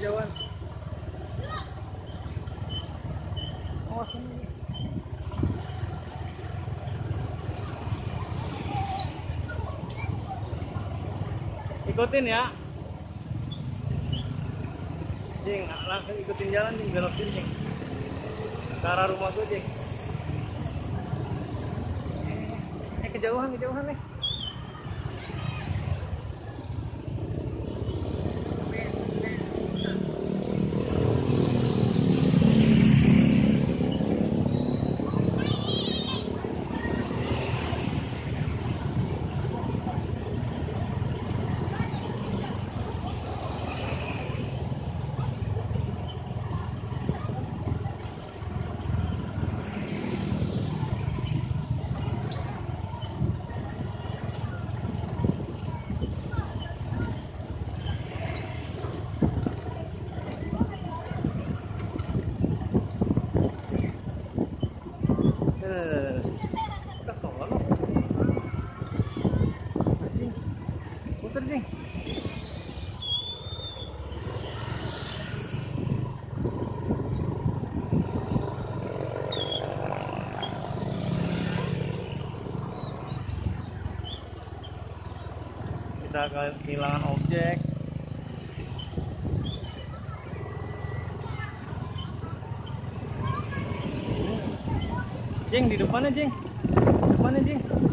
kejauhan. Awas ini. Ikutin ya. Jing, langsung ikutin jalan Jing, belokin Jing. Ke arah rumah gue Jing. Kejauhan nih. Kita sekolah loh. Muter Jing. Kita kehilangan objek. Jing, di depannya Jing.